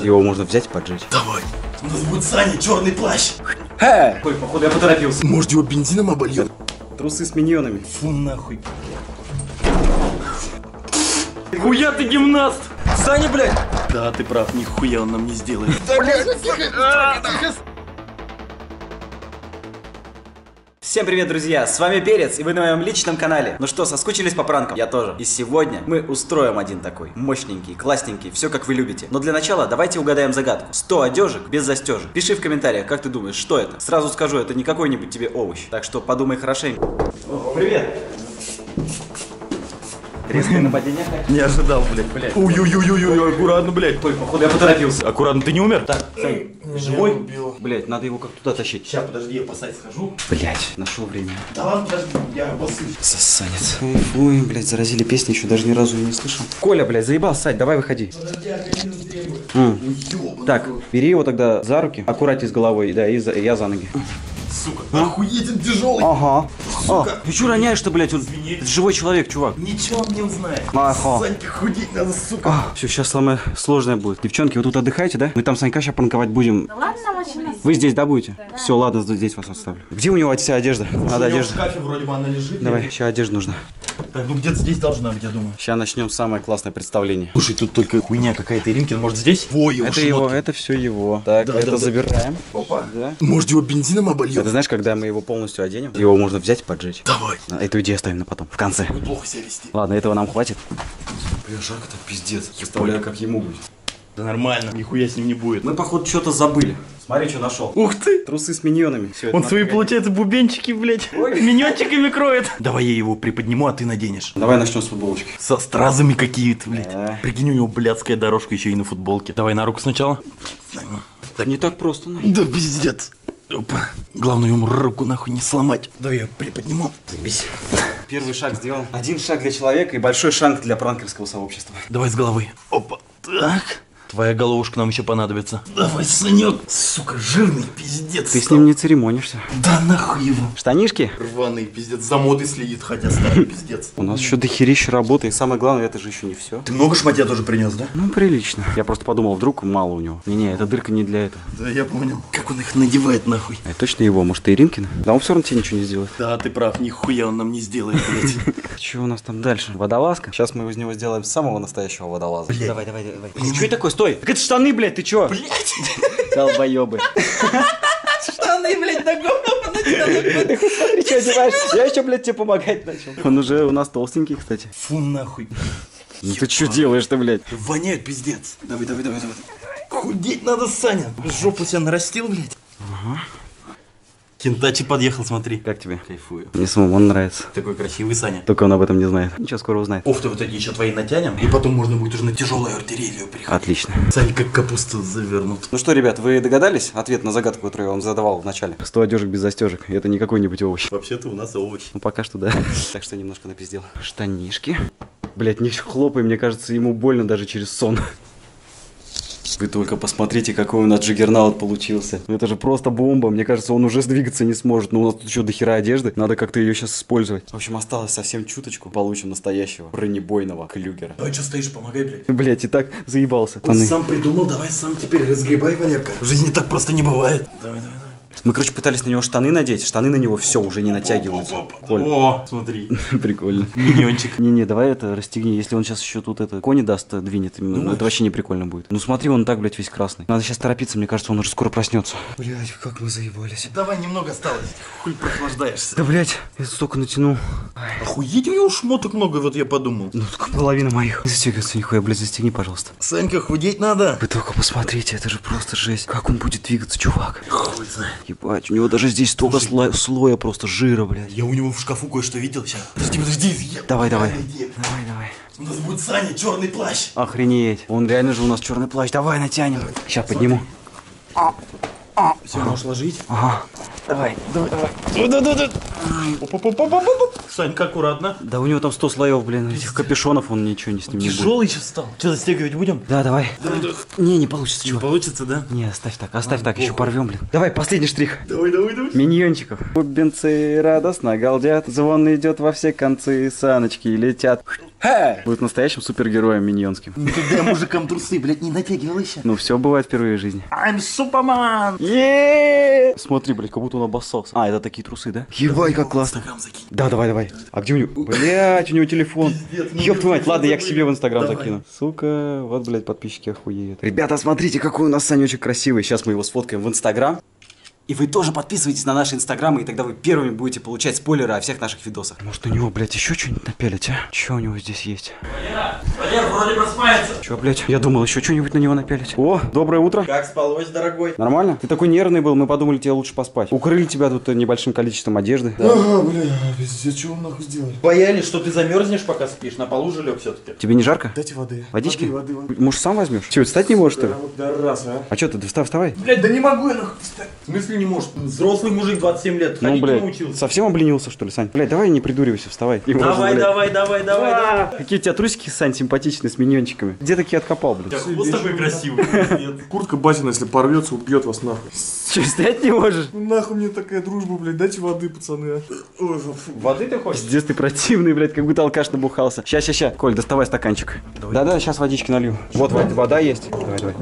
Его можно взять и поджечь. Давай. У нас будет Саня, черный плащ. Ой, походу я поторопился. Может, его бензином обольем? Трусы с миньонами. Фу нахуй. Хуя ты гимнаст! Саня, блядь! Да, ты прав, нихуя он нам не сделает. Да, блядь, тихо. Всем привет, друзья! С вами Перец, и вы на моем личном канале. Ну что, соскучились по пранкам? Я тоже. И сегодня мы устроим один такой. Мощненький, классненький, все как вы любите. Но для начала давайте угадаем загадку. 100 одежек без застежек. Пиши в комментариях, как ты думаешь, что это? Сразу скажу, это не какой-нибудь тебе овощ. Так что подумай хорошенько. О, привет! Резкое нападение. Не ожидал, блядь. Ой-ой-ой-ой, аккуратно, блядь. Ой, походу я поторопился. Аккуратно, ты не умер? Так, Сань, живой? Блять, надо его как туда тащить. Сейчас, подожди, я посадить схожу. Блять, нашел время. Да ладно, подожди, я обоссусь. Засанец. Ой, блядь, заразили песни, еще даже ни разу не слышал. Коля, блядь, заебал, Сань, давай выходи. Подожди, я конец требую. Так, бери его тогда за руки, аккуратнее с головой, да, и я за ноги. Сука, охуетен тяжелый. Ага. Ты что роняешь-то, блядь, он живой человек, чувак. Ничего он не узнает. Ага. Саньке худеть надо, сука. Все, сейчас самое сложное будет. Девчонки, вы тут отдыхаете, да? Мы там Санька сейчас пранковать будем. Да ладно, нам очень нас. Вы здесь, да, будете? Да. Все, ладно, здесь вас оставлю. Где у него вся одежда? Надо В одежду. шкафе вроде бы она лежит. Давай, сейчас одежда нужна. Так, ну где-то здесь должна быть, я думаю. Сейчас начнем самое классное представление. Слушай, тут только хуйня какая-то. Иринкин, может здесь? Ой, Это его, это все его. Так, Да, это да. забираем. Опа. Да. Может, его бензином обольем? Это знаешь, когда мы его полностью оденем, его можно взять и поджечь. Давай. Эту идею оставим на потом, в конце. Неплохо себя вести. Ладно, этого нам хватит. Бля, жарко-то пиздец. Представляю, как ему будет. Да нормально, нихуя с ним не будет. Мы, походу, что-то забыли. Смотри, что нашел. Ух ты! Трусы с миньонами. Всё это Он свои, надо. получается, бубенчики, блядь, миньончиками кроет. Давай я его приподниму, а ты наденешь. Давай начнем с футболочки. Со стразами какие-то, блядь. Да. Прикинь, у него блядская дорожка еще и на футболке. Давай на руку сначала. Так не так просто. Ну. Да пиздец. Опа. Главное ему руку нахуй не сломать. Давай я приподниму. Заебись. Первый шаг сделал. Один шаг для человека и большой шаг для пранкерского сообщества. Давай с головы. Опа. Так. Твоя головушка нам еще понадобится. Давай, Санек. Сука, жирный пиздец. Ты с ним не церемонишься. Да нахуй его. Штанишки? Рваный пиздец, за модой следит, хотя старый пиздец. У нас еще дохерища работы. И самое главное, это же еще не все. Ты много шматья тоже принес, да? Ну, прилично. Я просто подумал, вдруг мало у него. Не-не, эта дырка не для этого. Да, я понял. Как он их надевает нахуй. Это точно его, может, и Иринкина? Да он все равно тебе ничего не сделает. Да, ты прав, нихуя он нам не сделает, блядь. Что у нас там дальше? Водолазка? Сейчас мы из него сделаем самого настоящего водолаза. Блядь. Давай. Что это такое? Стой! Так это штаны, блядь, ты чё? Блядь. Долбоёбы. Штаны, блядь, на голову натянут. Смотри, что одеваешь. Я еще, блядь, тебе помогать начал. Он уже у нас толстенький, кстати. Фу нахуй. Ну ты что делаешь-то, блядь? Воняет пиздец. Давай. Худеть надо, Саня. Жопу себя нарастил, блядь. Ага. Кентачи подъехал, смотри. Как тебе? Кайфую. Мне самому он нравится. Такой красивый, Саня. Только он об этом не знает. Ничего, скоро узнает. Офты вот эти еще твои натянем, и потом можно будет уже на тяжелую артиллерию приходить. Отлично. Саня как капусту завернут. Ну что, ребят, вы догадались? Ответ на загадку, которую я вам задавал в начале. 100 одежек без застежек. И это не какой-нибудь овощ. Вообще-то у нас овощ. Ну пока что да. Так что немножко напиздел. Штанишки. Блять, не хлопай, мне кажется, ему больно даже через сон. Вы только посмотрите, какой у нас джиггернаут получился. Это же просто бомба. Мне кажется, он уже двигаться не сможет. Но у нас тут еще дохера одежды. Надо как-то ее сейчас использовать. В общем, осталось совсем чуточку. Получим настоящего бронебойного клюгера. Давай, что стоишь, помогай, блядь. Блять, и так заебался. Он сам придумал, давай сам теперь разгребай, Валерка. В жизни так просто не бывает. Давай. Мы, короче, пытались на него штаны надеть. Штаны на него все уже не натягиваются. Коль. О, смотри. Прикольно. Миньончик. Не, давай это расстегни. Если он сейчас еще тут это кони даст, двинет, ну, это вообще не прикольно будет. Ну смотри, он так, блядь, весь красный. Надо сейчас торопиться, мне кажется, он уже скоро проснется. Блядь, как мы заебались. Давай, немного осталось. Хуй прохлаждаешься. Да, блядь, я столько натянул. Охуеть, у него шмоток много, вот я подумал. Ну, половина моих. Не застегиваться нихуя, блядь, застегни, пожалуйста. Санька, худеть надо. Вы только посмотрите, это же просто жесть. Как он будет двигаться, чувак? Хуй знает. Ебать, у него даже здесь столько слоя просто жира, блядь. Я у него в шкафу кое-что видел сейчас. Подожди. Давай. Давай. У нас будет Саня, черный плащ. Охренеть. Он реально же у нас черный плащ. Давай натянем. Сейчас подниму. Все, можешь ложить? Ага. Давай. Санька, аккуратно. Да у него там 100 слоев, блин, этих капюшонов, он ничего не с ним не будет. Тяжелый сейчас стал. Что, застегивать будем? Да, давай. Не получится, Не чувак. получится, да? Не, оставь так, еще порвем, блин. Давай, последний штрих. Давай. Миньончиков. Бубенцы радостно галдят, звон идет во все концы, саночки летят. Будет настоящим супергероем миньонским. Никогда мужикам трусы, блядь, не натягивал еще. Ну все бывает впервые в жизни. I'm Superman. Смотри, блядь, как будто он обоссался. А, это такие трусы, да? Ебать, как классно. Да, давай. А где у него? Блядь, у него телефон. Ёб твою мать, ладно, я к себе в Инстаграм закину. Сука, вот, блядь, подписчики охуеют. Ребята, смотрите, какой у нас Санечек красивый. Сейчас мы его сфоткаем в Инстаграм. И вы тоже подписывайтесь на наши инстаграмы, и тогда вы первыми будете получать спойлеры о всех наших видосах. Может, у него, блядь, еще что-нибудь напялить, а? Что у него здесь есть? Валер, вроде просыпается. Че, блядь? Я думал, еще что-нибудь на него напялить. О, доброе утро. Как спалось, дорогой? Нормально? Ты такой нервный был, мы подумали, тебе лучше поспать. Укрыли тебя тут небольшим количеством одежды. Ага, бля, пиздец, что вы нахуй сделали? Боялись, что ты замерзнешь, пока спишь. На полу же лег все-таки. Тебе не жарко? Дайте воды. Водички? Воды. Может, сам возьмешь? Че, встать не можешь, что ли? Вот да раз, а. А что ты, вставай. Блядь, да не могу я нахуй встать. В смысле не может? Взрослый мужик, 27 лет, Ну, ходить не блядь, научился. совсем обленился, что ли, Сань? Блядь, давай не придуривайся, вставай. Не можешь, Давай. блядь. Какие у тебя трусики, Сань, симпатичные, с миньончиками. Где такие откопал, блядь? Хвост такой красивый. Куртка батина, если порвется, убьет вас нахуй. Че, стоять не можешь? Ну нахуй мне такая дружба, блядь, дайте воды, пацаны. Ой, фу. Воды ты хочешь? Пиздец, ты противный, блядь, как будто алкаш набухался. Ща. Коль, доставай стаканчик. Да, сейчас водички налью. Вот, вода есть. Давай.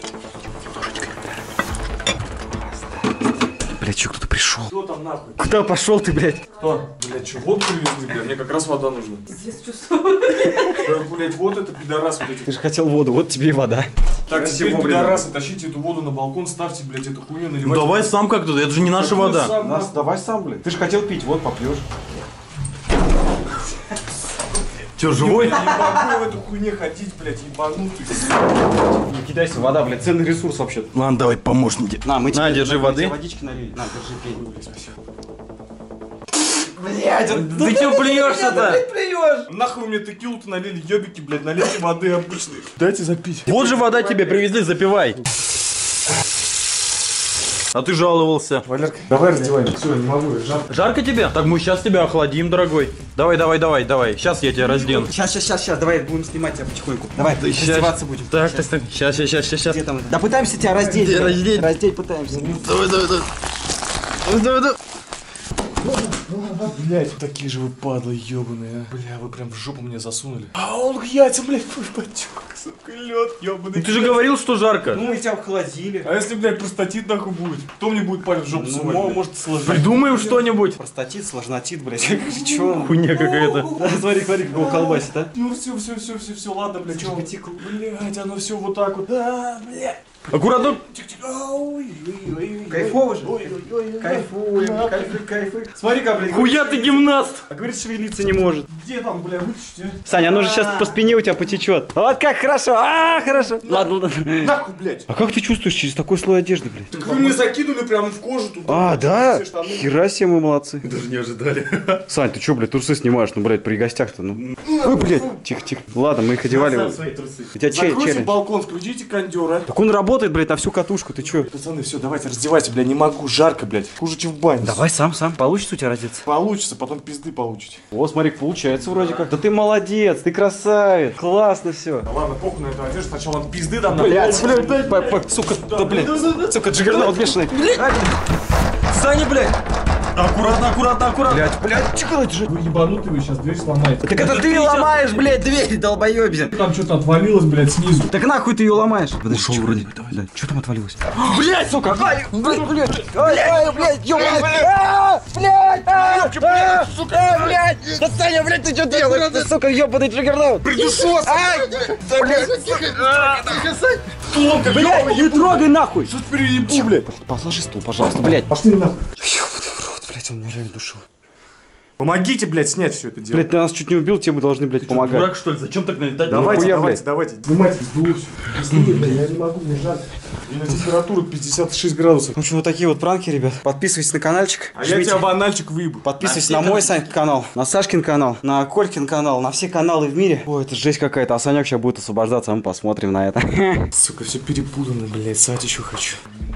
Блядь, что, кто-то пришел? Кто там нахуй? Куда пошел ты, блядь? Кто? Блядь, что, водку привезли, блядь? Мне как раз вода нужна. Да, блядь, вот это пидорас вот эти. Ты же хотел воду, вот тебе и вода. Так, Спасибо, теперь, блин. пидорасы, тащите эту воду на балкон, ставьте, блядь, эту хуйню, Ну наливайте. давай сам как-то, это же не наша вода. Давай сам, блядь. Ты же хотел пить, вот попьешь. Че, живой? Не могу в эту хуйне ходить, блядь, ебанутый. Не кидайся, вода, блядь, ценный ресурс вообще. Ладно, давай, помощники. На, мы тебе держи воды. Водички налили. На, держи, пей. Спасибо. Ты че плюешься-то? Нахуй мне текилу-то налили, ёбики, блядь, налейте воды обычные. Дайте запить. Вот же вода тебе привезли, запивай. А ты жаловался. Валерка, давай раздеваем. Все, не могу, жарко. Жарко тебе? Так мы сейчас тебя охладим, дорогой. Давай. Сейчас я тебя раздену. Сейчас, давай будем снимать тебя потихоньку. Давай, раздеваться будем. Так. Сейчас. Где там это? Да пытаемся тебя раздеть. Где раздеть? Раздеть пытаемся. Давай. Блядь, такие же вы падлы ебаные, а. Бля, вы прям в жопу мне засунули. А он яйца, блядь, потек, сука, лед ебаный. Ты же говорил, что жарко. Ну, мы тебя охладили. А если, блядь, простатит нахуй будет? Кто мне будет палец в жопу сувать? Может сложить. Придумаем что-нибудь. Простатит, сложнотит, блядь. Чё? Хуйня какая-то. Смотри, как его колбасит, а? Ну все, ладно, блядь, чё? Блядь, оно все вот так вот. Да, блядь. Аккуратно. Кайфово же? Кайфуем. Смотри-ка, блядь. Хуя ты гимнаст. А говорит, шевелиться не может. Где там, бля, вытащите? Саня, оно же сейчас по спине у тебя потечет. Вот как хорошо, хорошо. Ладно. Нахуй, блядь. А как ты чувствуешь через такой слой одежды, блядь? Так вы мне закинули прямо в кожу туда. А, да? Все штаны. Хера себе мы молодцы. Даже не ожидали. Сань, ты чё, блядь, трусы снимаешь? Ну, блядь, при гостях-то, ну. Ой, блядь. Тихо. Ладно, мы их одевали. Свои трусы. У тебя Закройте челлендж. балкон, включите кондера. Так он работает, блядь, на всю катушку, ты чё? Пацаны, все, давайте раздевайте, бля, не могу, жарко, блядь. Хуже, чем в бане. Давай сам. Получится у тебя раздеться? Получится, потом пизды получите. О, смотри, получается вроде как. Да ты молодец, ты красавец. Классно все. Да ладно, похуй на эту одежду, сначала вам пизды дам. Блядь, сука, да, блядь. Сука, джиггернаут бешеный. Саня, блядь. Аккуратно. Блядь, тихо, держи. Вы ебанутый, вы сейчас дверь сломаете. Так это ты ломаешь, блядь, дверь, долбоёбин. Там что-то отвалилось, блядь, снизу. Так нахуй ты ее ломаешь? Ушел вроде. Да, что там отвалилось? Блядь, сука! Ай, блядь, ёбаный! Блядь, сука! Блядь! Да, Саня, блядь, ты что делаешь? Ты, сука, ёбаный джиггернаут! Придушос! Блядь, не трогай нахуй! Что ты переебу, блядь? Посложи стул, пожалуйста, блядь. Пошли нахуй. Ёбаный в рот, блядь, он меня реально душил. Помогите, блядь, снять все это дело. Блядь, ты нас чуть не убил, тебе мы должны, блядь, помогать. Дурак, что ли? Зачем так налетать? Давайте, Нахуя, давайте, давайте. Снимайте сдуло все. Быстрее, блядь, я не могу, мне жаль. И на температуру 56 градусов. В общем, вот такие вот пранки, ребят. Подписывайтесь на каналчик. А я тебя в анальчик выебу. Подписывайтесь на мой канал, на Сашкин канал, на Колькин канал, на все каналы в мире. Ой, это жесть какая-то. А Санек сейчас будет освобождаться, а мы посмотрим на это. Сука, все перепутано, блядь, сать еще хочу.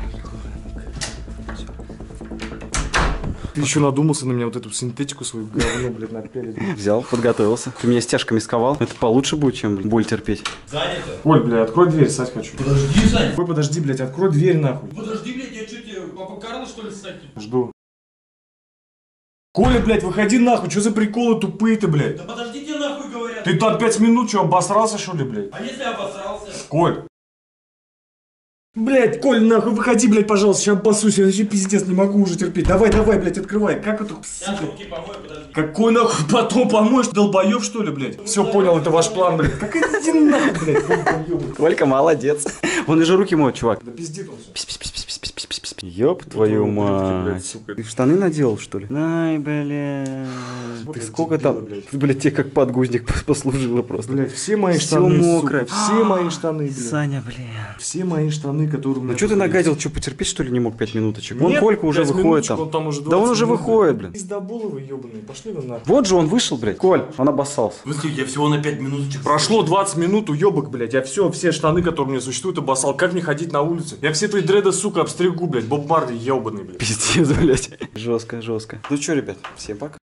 Ты еще надумался на меня вот эту синтетику свою говно, блядь, напялить. Взял, подготовился. Ты меня стяжками сковал. Это получше будет, чем боль терпеть. Занято. Оль, блядь, открой дверь, ссать хочу. Подожди, Сань. Ой, подожди, блядь, открой дверь нахуй. Подожди, блядь, я что тебе, папа Карло, что ли, ссать? Жду. Коля, блядь, выходи нахуй, что за приколы тупые ты, блядь? Да подожди, тебе нахуй говорят. Ты тут 5 минут что, обосрался что ли, блядь? А если обосрался? Коль. Блять, Коль, нахуй, выходи, блядь, пожалуйста, сейчас обоссусь, я вообще пиздец, не могу уже терпеть. Давай, блядь, открывай. Как это? Сейчас руки помою, подожди. Какой нахуй потом помоешь, долбоёб что ли, блядь? Все понял, это ваш план, блядь. Как это иди нахуй, блядь, долбоёб. Колька молодец. Он уже руки моет, чувак. Да пиздит он всё. Ёб твою блядь, мать. сука. Ты в штаны наделал, что ли? Ай, бля. Вот Ты это сколько дебила, там? блядь. Ты, блядь, тебе как подгузник послужило просто. Блядь, все мои Всё штаны, мокрое. сука, все мои штаны, блядь. Саня, бля. Все мои штаны, которые... Ну что ты нагадил, что потерпеть что ли не мог 5 минуточек? Вон Нет, Колька уже 5 выходит минуточек, там. он там уже Да он 20 уже минут, выходит, блин. Пиздоболовы ебаные, пошли вы нахуй. Вот же он вышел, блядь. Коль, он обоссался. Слушай, я всего на 5 минуточек. Прошло 20 минут, уебок, блядь. Я все штаны, которые у меня существуют, обоссал. Как мне ходить на улице? Я все твои дреды, сука, обстригу, блядь. Боб Марли ебаный, блядь. Пиздец, блядь. Жестко. Ну что, ребят, всем пока.